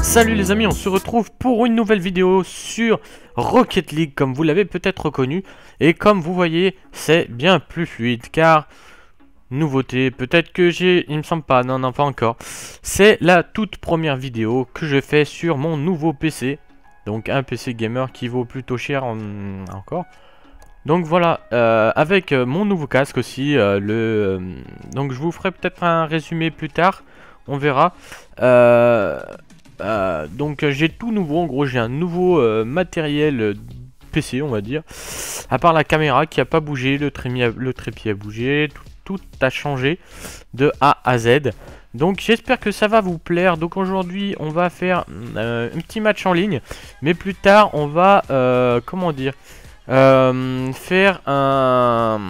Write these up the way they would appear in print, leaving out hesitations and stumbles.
Salut les amis, on se retrouve pour une nouvelle vidéo sur Rocket League, comme vous l'avez peut-être reconnu. Et comme vous voyez, c'est bien plus fluide, car... nouveauté, peut-être que il me semble pas, non, pas encore. C'est la toute première vidéo que je fais sur mon nouveau PC. Donc un PC gamer qui vaut plutôt cher encore. Donc voilà, avec mon nouveau casque aussi, donc je vous ferai peut-être un résumé plus tard, on verra. Donc j'ai tout nouveau, en gros j'ai un nouveau matériel PC on va dire. À part la caméra qui a pas bougé, le trépied a bougé, tout a changé de A à Z. Donc j'espère que ça va vous plaire. Donc aujourd'hui on va faire un petit match en ligne. Mais plus tard on va, comment dire, faire un...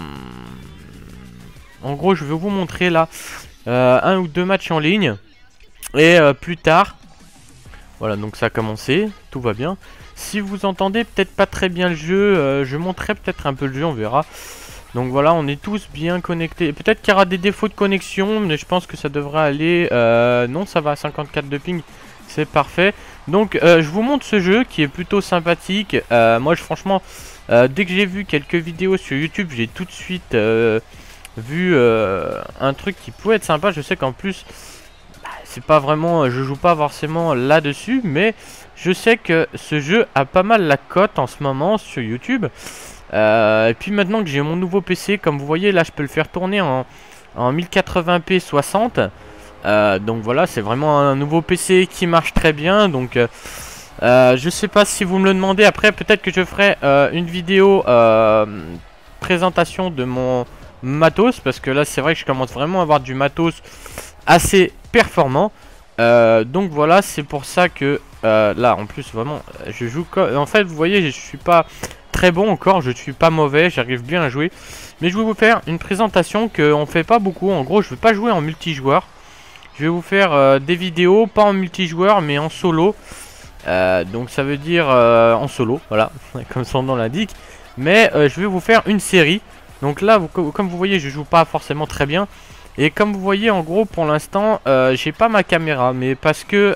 En gros je vais vous montrer là un ou deux matchs en ligne. Et plus tard... Voilà, donc ça a commencé, tout va bien. Si vous entendez peut-être pas très bien le jeu, je montrerai peut-être un peu le jeu, on verra. Donc voilà, on est tous bien connectés. Peut-être qu'il y aura des défauts de connexion, mais je pense que ça devrait aller. Non, ça va à 54 de ping, c'est parfait. Donc je vous montre ce jeu qui est plutôt sympathique. Moi, franchement, dès que j'ai vu quelques vidéos sur YouTube, j'ai tout de suite vu un truc qui pouvait être sympa. Je sais qu'en plus... c'est pas vraiment, je joue pas forcément là-dessus, mais je sais que ce jeu a pas mal la cote en ce moment sur YouTube. Et puis maintenant que j'ai mon nouveau PC, comme vous voyez là, je peux le faire tourner en 1080p 60. Donc voilà, c'est vraiment un nouveau PC qui marche très bien. Donc je sais pas si vous me le demandez. Après, peut-être que je ferai une vidéo présentation de mon matos, parce que là c'est vrai que je commence vraiment à avoir du matos assez performant. Donc voilà, c'est pour ça que là en plus vraiment je joue comme... En fait vous voyez, je suis pas très bon encore, je suis pas mauvais, j'arrive bien à jouer. Mais je vais vous faire une présentation qu'on fait pas beaucoup. En gros je vais pas jouer en multijoueur. Je vais vous faire des vidéos, pas en multijoueur mais en solo. Donc ça veut dire en solo, voilà, comme son nom l'indique. Mais je vais vous faire une série. Donc là, comme vous voyez, je joue pas forcément très bien. Et comme vous voyez, en gros, pour l'instant, j'ai pas ma caméra. Mais parce que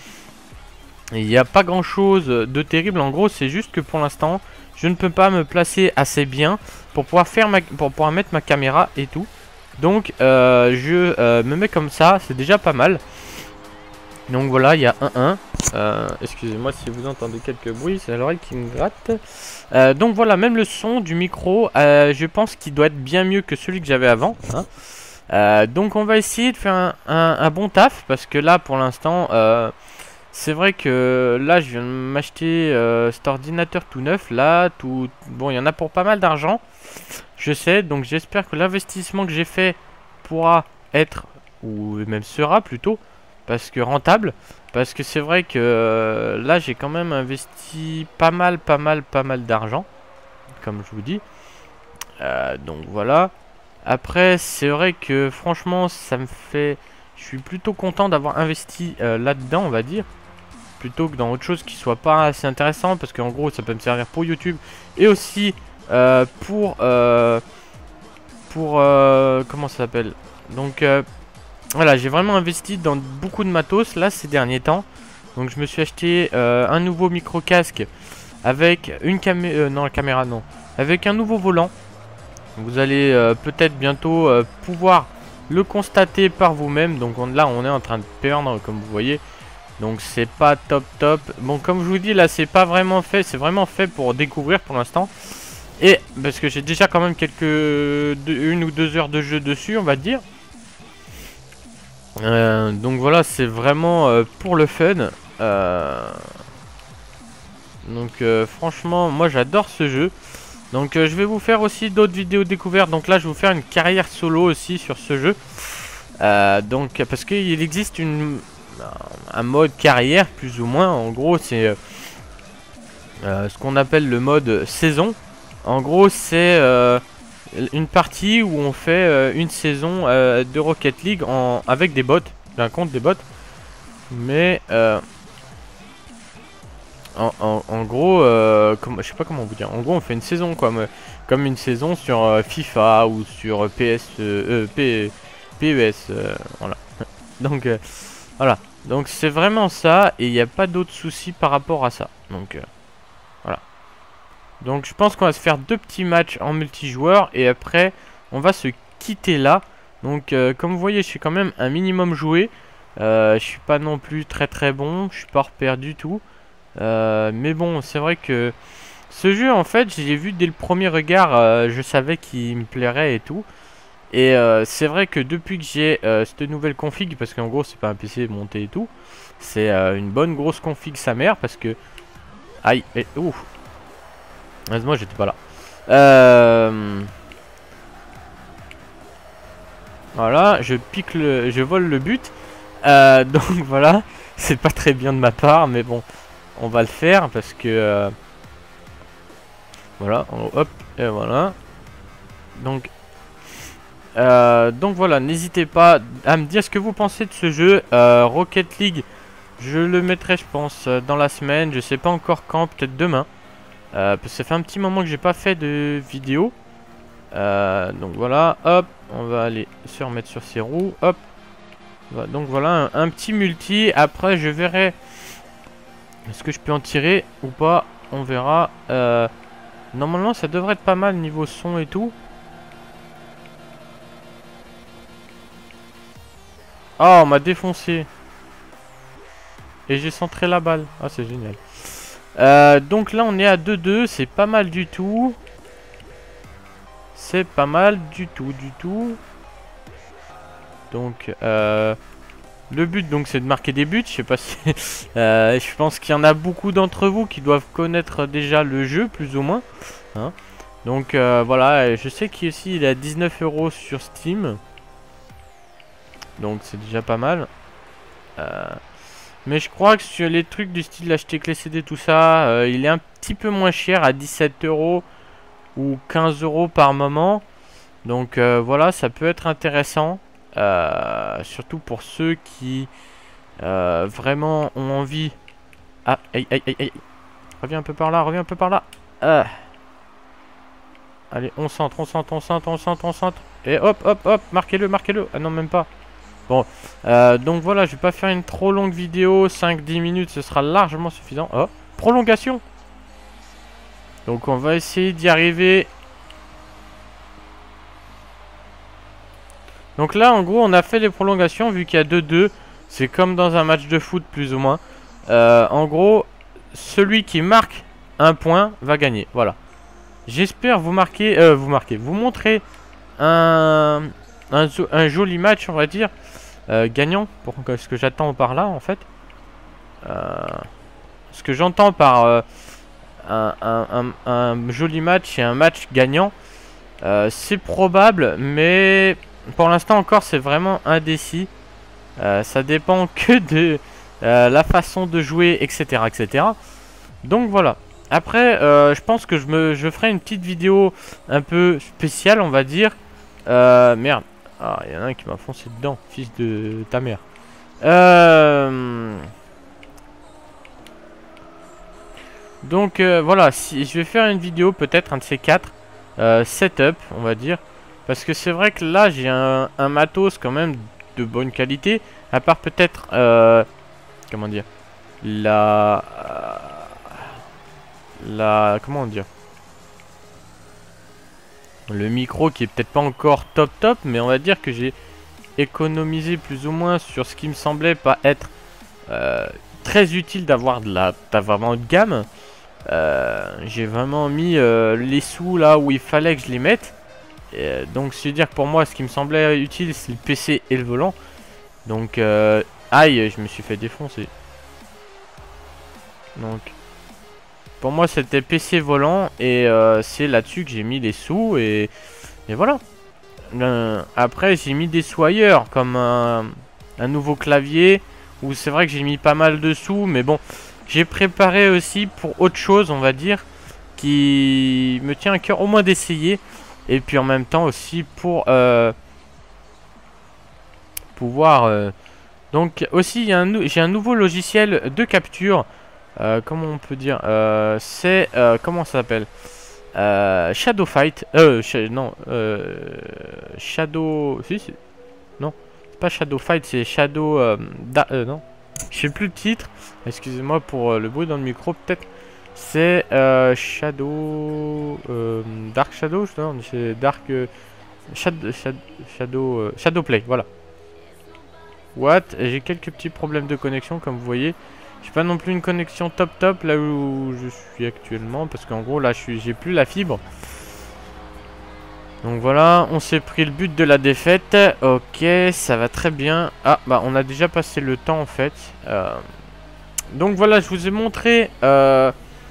il n'y a pas grand chose de terrible. En gros, c'est juste que pour l'instant, je ne peux pas me placer assez bien pour pouvoir mettre ma caméra et tout. Donc, je me mets comme ça. C'est déjà pas mal. Donc voilà, il y a 1-1. Excusez-moi si vous entendez quelques bruits, c'est l'oreille qui me gratte. Donc voilà, même le son du micro, je pense qu'il doit être bien mieux que celui que j'avais avant, hein. Donc on va essayer de faire un bon taf, parce que là pour l'instant c'est vrai que là je viens de m'acheter cet ordinateur tout neuf là, bon, il y en a pour pas mal d'argent, je sais. Donc j'espère que l'investissement que j'ai fait pourra être, ou même sera plutôt, parce que rentable. Parce que c'est vrai que là j'ai quand même investi pas mal d'argent, comme je vous dis. Donc voilà. Après c'est vrai que franchement ça me fait... je suis plutôt content d'avoir investi là-dedans, on va dire, plutôt que dans autre chose qui soit pas assez intéressant. Parce qu'en gros ça peut me servir pour YouTube. Et aussi pour comment ça s'appelle, donc voilà, j'ai vraiment investi dans beaucoup de matos là ces derniers temps. Donc je me suis acheté un nouveau micro casque avec une caméra, non, avec un nouveau volant. Vous allez peut-être bientôt pouvoir le constater par vous-même. Donc là on est en train de perdre, comme vous voyez. Donc c'est pas top. Bon, comme je vous dis, là c'est pas vraiment fait, c'est vraiment fait pour découvrir pour l'instant. Et parce que j'ai déjà quand même une ou deux heures de jeu dessus, on va dire. Donc voilà, c'est vraiment pour le fun. Donc franchement, moi j'adore ce jeu. Donc je vais vous faire aussi d'autres vidéos découvertes. Donc là je vais vous faire une carrière solo aussi sur ce jeu. Donc parce qu'il existe un mode carrière plus ou moins. En gros c'est ce qu'on appelle le mode saison. En gros c'est une partie où on fait une saison de Rocket League avec des bots, d'un compte des bots. Mais en gros, je sais pas comment vous dire. En gros, on fait une saison quoi, comme une saison sur FIFA ou sur PES, voilà. Donc voilà. Donc c'est vraiment ça, et il n'y a pas d'autres soucis par rapport à ça. Donc voilà. Donc je pense qu'on va se faire 2 petits matchs en multijoueur, et après on va se quitter là. Donc comme vous voyez, je suis quand même un minimum joué. Je suis pas non plus très bon, je suis pas repère du tout. Mais bon, c'est vrai que ce jeu, en fait, j'ai vu dès le premier regard, je savais qu'il me plairait et tout. Et c'est vrai que depuis que j'ai cette nouvelle config, parce qu'en gros c'est pas un PC monté et tout, c'est une bonne grosse config sa mère, parce que... Aïe, et ouf. Heureusement j'étais pas là. Voilà, je vole le but. Donc voilà, c'est pas très bien de ma part, mais bon, on va le faire parce que... voilà, hop, et voilà. Donc voilà, n'hésitez pas à me dire ce que vous pensez de ce jeu. Rocket League, je le mettrai je pense dans la semaine, je sais pas encore quand, peut-être demain. Parce que ça fait un petit moment que j'ai pas fait de vidéo. Donc voilà, hop, on va aller se remettre sur ses roues, hop. Donc voilà, un petit multi, après je verrai est-ce que je peux en tirer ou pas, on verra. Normalement ça devrait être pas mal niveau son et tout. Oh, on m'a défoncé. Et j'ai centré la balle. Ah, c'est génial. Donc là, on est à 2-2. C'est pas mal du tout. C'est pas mal du tout. Donc, le but, donc, c'est de marquer des buts. Je sais pas si... je pense qu'il y en a beaucoup d'entre vous qui doivent connaître déjà le jeu, plus ou moins. Hein. Donc, voilà. Je sais qu'ici, il est à 19 € sur Steam. Donc, c'est déjà pas mal. Mais je crois que sur les trucs du style acheter clé CD, tout ça, il est un petit peu moins cher, à 17 € ou 15 € par moment. Donc voilà, ça peut être intéressant. Surtout pour ceux qui vraiment ont envie. Ah, aïe. Reviens un peu par là, Allez, on centre. Et hop, marquez-le. Ah non, même pas. Bon, donc voilà, je vais pas faire une trop longue vidéo, 5-10 minutes, ce sera largement suffisant. Oh, prolongation. Donc on va essayer d'y arriver. Donc là, en gros, on a fait les prolongations, vu qu'il y a 2-2. C'est comme dans un match de foot, plus ou moins. En gros, celui qui marque un point va gagner, voilà. J'espère vous montrer un joli match, on va dire. Gagnant, pour ce que j'attends par là en fait. Ce que j'entends par un joli match et un match gagnant, c'est probable, mais pour l'instant encore c'est vraiment indécis. Ça dépend que de la façon de jouer, etc. Donc voilà. Après, je pense que je ferai une petite vidéo un peu spéciale, on va dire. Merde. Ah, il y en a un qui m'a foncé dedans, fils de ta mère. Donc voilà, si je vais faire une vidéo, peut-être un de ces quatre setup, on va dire. Parce que c'est vrai que là, j'ai un matos quand même de bonne qualité. À part peut-être, comment dire, comment dire, le micro qui est peut-être pas encore top, mais on va dire que j'ai économisé plus ou moins sur ce qui me semblait pas être très utile d'avoir vraiment de gamme. J'ai vraiment mis les sous là où il fallait que je les mette. Donc c'est dire que pour moi ce qui me semblait utile c'est le PC et le volant. Donc aïe, je me suis fait défoncer. Donc pour moi c'était PC volant et c'est là-dessus que j'ai mis les sous et voilà. Après j'ai mis des sous ailleurs comme un nouveau clavier où c'est vrai que j'ai mis pas mal de sous, mais bon, j'ai préparé aussi pour autre chose, on va dire, qui me tient à cœur au moins d'essayer. Et puis en même temps aussi pour pouvoir... donc aussi j'ai un nouveau logiciel de capture. Comment on peut dire, c'est... comment ça s'appelle, Shadow Fight. Non. Shadow... Si, non. C'est pas Shadow Fight, c'est Shadow... non. Je sais plus le titre. Excusez-moi pour le bruit dans le micro. Peut-être c'est Shadow... Dark Shadow, non, c'est Dark... Shadowplay, voilà. What? J'ai quelques petits problèmes de connexion, comme vous voyez. J'ai pas non plus une connexion top là où je suis actuellement. Parce qu'en gros, là, j'ai plus la fibre. Donc voilà, on s'est pris le but de la défaite. Ok, ça va très bien. Ah, bah on a déjà passé le temps en fait. Donc voilà, je vous ai montré un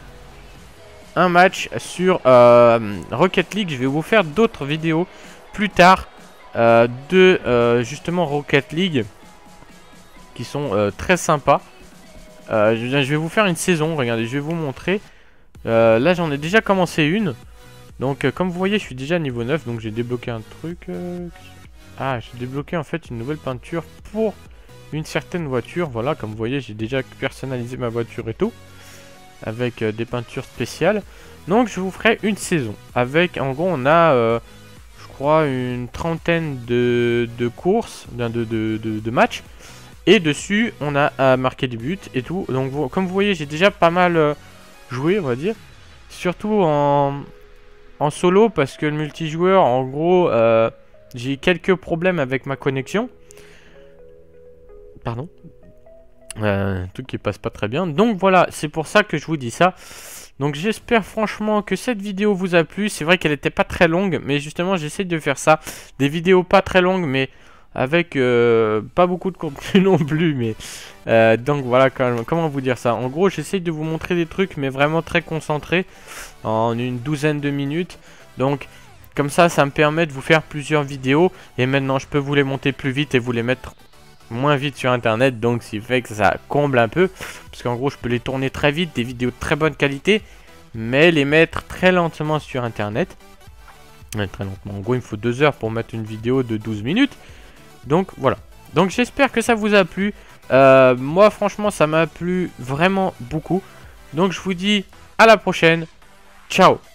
match sur Rocket League. Je vais vous faire d'autres vidéos plus tard de justement Rocket League qui sont très sympas. Je vais vous faire une saison, regardez, je vais vous montrer. Là j'en ai déjà commencé une. Donc comme vous voyez je suis déjà niveau 9. Donc j'ai débloqué un truc Ah, j'ai débloqué en fait une nouvelle peinture pour une certaine voiture. Voilà, comme vous voyez j'ai déjà personnalisé ma voiture et tout, avec des peintures spéciales. Donc je vous ferai une saison avec, en gros on a je crois une trentaine de courses, de matchs. Et dessus on a marqué des buts et tout. Donc comme vous voyez j'ai déjà pas mal joué, on va dire. Surtout en solo, parce que le multijoueur, en gros, j'ai quelques problèmes avec ma connexion. Pardon. Un truc qui passe pas très bien. Donc voilà, c'est pour ça que je vous dis ça. Donc j'espère franchement que cette vidéo vous a plu. C'est vrai qu'elle était pas très longue, mais justement j'essaie de faire ça. Des vidéos pas très longues, mais avec pas beaucoup de contenu non plus. Mais donc voilà, comment vous dire ça. En gros j'essaie de vous montrer des trucs, mais vraiment très concentrés, en une douzaine de minutes. Donc comme ça me permet de vous faire plusieurs vidéos. Et maintenant je peux vous les monter plus vite et vous les mettre moins vite sur internet. Donc ce qui fait que ça comble un peu, parce qu'en gros je peux les tourner très vite, des vidéos de très bonne qualité, mais les mettre très lentement sur internet. Très lentement, en gros il me faut 2 heures pour mettre une vidéo de 12 minutes. Donc voilà, donc j'espère que ça vous a plu. Moi franchement ça m'a plu vraiment beaucoup. Donc je vous dis à la prochaine. Ciao.